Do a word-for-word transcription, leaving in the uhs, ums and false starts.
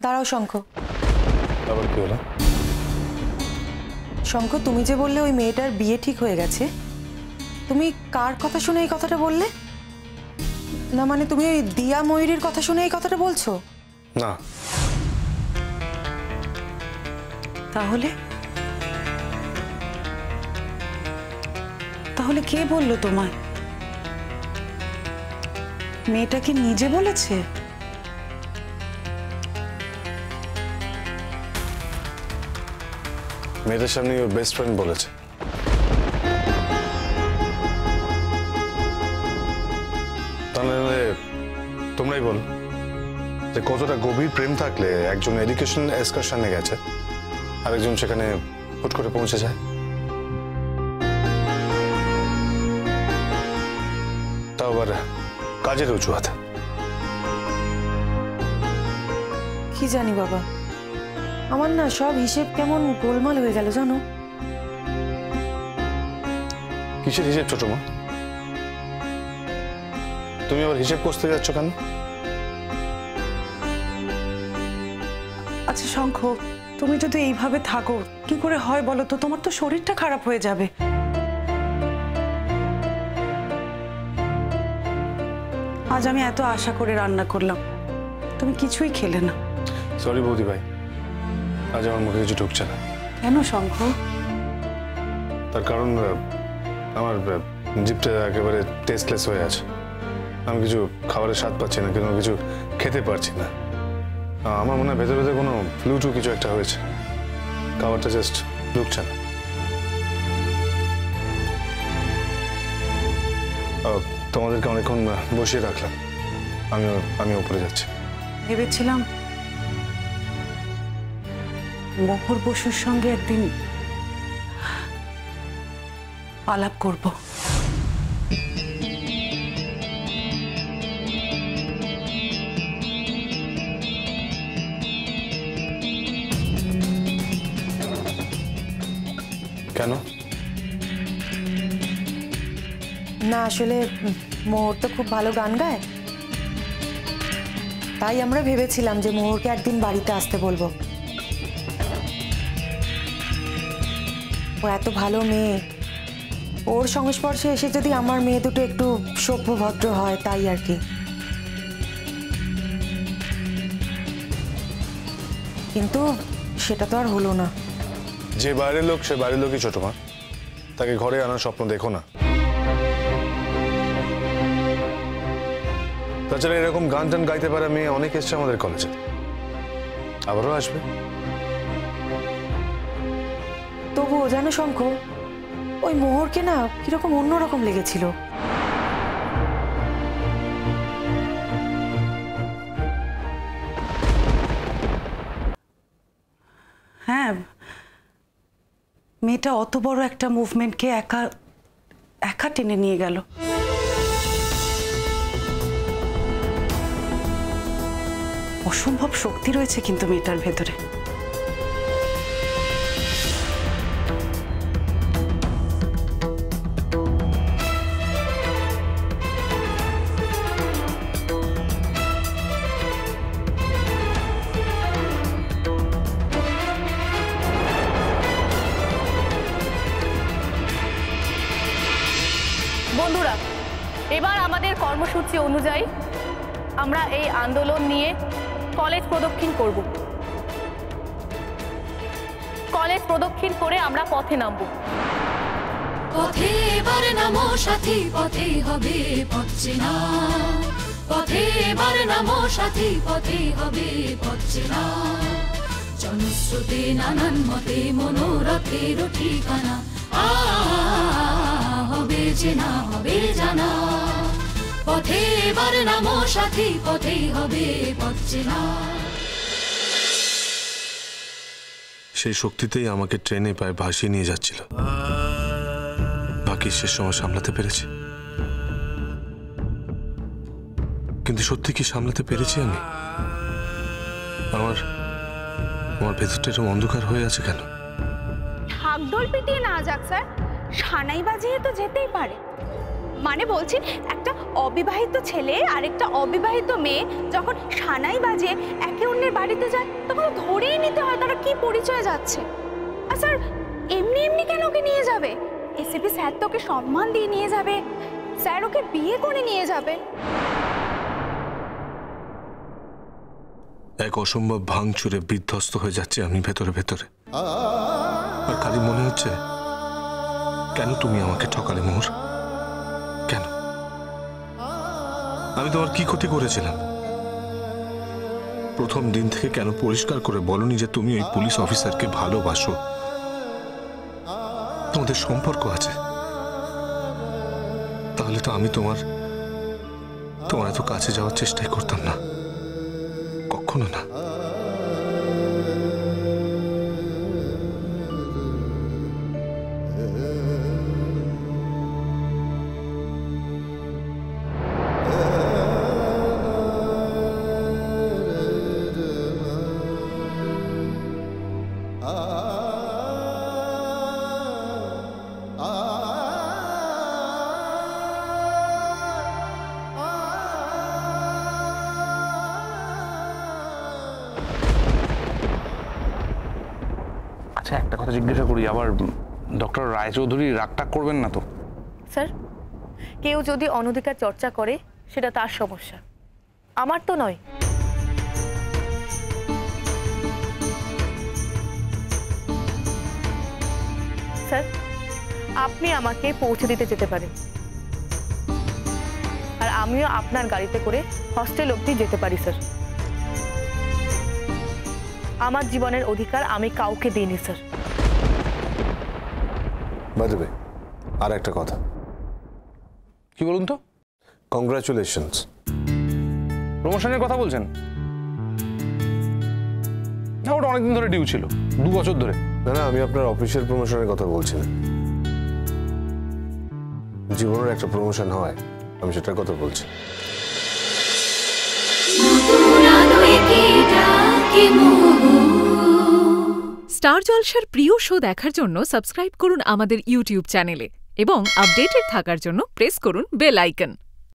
দাঁড়াও শঙ্খ। আবার কি হলো? শঙ্খ, তুমি যে বললে ওই মেয়েটার বিয়ে ঠিক হয়ে গেছে, তুমি কার কথা শুনে এই কথাটা বললে? না মানে তুমি ওই দিয়া ময়ূরীর কথা শুনে এই কথাটা বলছো? না। তাহলে তাহলে কে বললো তোমায়? মেয়েটা কি নিজে বলেছে? মেয়েটার সামনে ওর বেস্ট ফ্রেন্ড বলেছে। তাহলে তোমরাই বল যে কতটা গভীর প্রেম থাকলে একজন এডুকেশন এক্সকারশনে গেছে আরেকজন সেখানে হুট করে পৌঁছে যায়। তাও আবার কাজের অজুহাতে। কি জানি বাবা, আমার না সব হিসেব কেমন গোলমাল হয়ে গেল জানো। কিসের হিসেব ছোট মা? তুমি আবার হিসেব কষতে যাচ্ছ কেন? আচ্ছা শঙ্খ, তুমি যদি এইভাবে থাকো কি করে হয় বলো তো? তোমার তো শরীরটা খারাপ হয়ে যাবে। আজ আমি এত আশা করে রান্না করলাম, তুমি কিছুই খেলে না। সরি বৌদি ভাই, আজ আমার মুখে কিছু ঢুকছে না। কেন শঙ্খ? তার কারণ আমার জিভটা একেবারে টেস্টলেস হয়ে আছে। আমি কিছু খাবারের স্বাদ পাচ্ছি না, কোনো কিছু খেতে পারছি না। আমার মনে হয় ভেতরে ভেতরে কোনো ফ্লু টু কিছু একটা হয়েছে, খাবারটা জাস্ট ঢুকছে না। তোমাদেরকে অনেকক্ষণ বসিয়ে রাখলাম, আমি আমি উপরে যাচ্ছি। ভেবেছিলাম মোহর বসুর সঙ্গে একদিন আলাপ করব। কেন? না আসলে মোহর তো খুব ভালো গান গায়, তাই আমরা ভেবেছিলাম যে মোহরকে একদিন বাড়িতে আসতে বলবো। ও এত ভালো মেয়ে, ওর সংস্পর্শে এসে যদি আমার মেয়ে দুটো একটু সভ্য ভদ্র হয় তাই আর কি। কিন্তু সেটা তো আর হলো না। যে বাইরের লোক সে বাইরের লোকই ছোট মা, তাকে ঘরে আনার স্বপ্ন দেখো না। তাছাড়া এরকম গান টান গাইতে পারে মেয়ে অনেক এসছে আমাদের কলেজে, আবারও আসবে। তবুও জানো শঙ্খ, ওই মোহরকে না কিরকম অন্যরকম লেগেছিল। হ্যাঁ, মেয়েটা অত বড় একটা মুভমেন্টকে একা একা টেনে নিয়ে গেল। অসম্ভব শক্তি রয়েছে কিন্তু মেয়েটার ভেতরে। বন্ধুরা, এবার আমাদের কর্মসূচি অনুযায়ী আমরা এই আন্দোলন নিয়ে কলেজ প্রদক্ষিণ করব। কলেজ প্রদক্ষিণ করে আমরা পথে নামব। পথে এবার নামো সাথী, পথে হবে পথ চেনা। পথে এবার নামো সাথী, পথে হবে পথ চেনা। জনস্রোতে নানান মতে মনোরথের ঠিকানা। আ হবে চেনা, হবে জানা। পথে এবার নামো সাথী, পথেই হবে পথ চেনা। সেই শক্তিতেই আমাকে ট্রেনে পায়ে ভাসিয়ে নিয়ে যাচ্ছিল। বাকি শেষ সময় সামলাতে পেরেছি, কিন্তু সত্যি কি সামলাতে পেরেছি আমি? আমার আমার ভেতরটা এরকম অন্ধকার হয়ে আছে কেন? ঢাকঢোল পিটিয়ে না যাক স্যার, সানাই বাজিয়ে তো যেতেই পারে। মানে বলছি একটা অবিবাহিত ছেলে আর একটা অবিবাহিত মেয়ে যখন সানাই বাজে একে অন্যের বাড়িতে যায় তখন ধরেই নিতে হয় তারা কি পরিচয় যাচ্ছে। আর স্যার এমনি এমনি কেন ওকে নিয়ে যাবে? এসিপি স্যার তো ওকে সম্মান দিয়ে নিয়ে যাবে, স্যার ওকে বিয়ে করে নিয়ে যাবে। এক অসম্ভব ভাঙচুরে বিধ্বস্ত হয়ে যাচ্ছে আমি ভেতরে ভেতরে। আর খালি মনে হচ্ছে কেন তুমি আমাকে ঠকালে মোহর? কেন? আমি তোমার কি ক্ষতি করেছিলাম? প্রথম দিন থেকে কেন পরিষ্কার করে বলনি যে তুমি ওই পুলিশ অফিসারকে ভালোবাসো, তোমাদের সম্পর্ক আছে? তাহলে তো আমি তোমার তোমার এত কাছে যাওয়ার চেষ্টাই করতাম না, কখনো না। আচ্ছা, একটা কথা জিজ্ঞাসা করি, আবার ডক্টর রায়চৌধুরী রাগটাগ করবেন না তো? স্যার, কেউ যদি অনধিকার চর্চা করে সেটা তার সমস্যা, আমার তো নয়। স্যার, আপনি আমাকে পৌঁছে দিতে যেতে পারেন, আর আমিও আপনার গাড়িতে করে হস্টেল অবধি যেতে পারি স্যার। আমার জীবনের অধিকার আমি কাউকে দিইনি স্যার। বাই দ্য ওয়ে, আর একটা কথা। কি বলুন তো? কংগ্রাচুলেশনস। প্রমোশনের কথা বলছেন? না, ওটা অনেকদিন ধরে ডিউ ছিল, দু বছর ধরে। না না, আমি আপনার অফিসিয়াল প্রমোশনের কথা বলছি না। জীবনের একটা প্রমোশন হয়, আমি সেটার কথা বলছি। স্টার জলসার প্রিয় শো দেখার জন্য সাবস্ক্রাইব করুন আমাদের ইউটিউব চ্যানেলে এবং আপডেটেড থাকার জন্য প্রেস করুন বেল আইকন।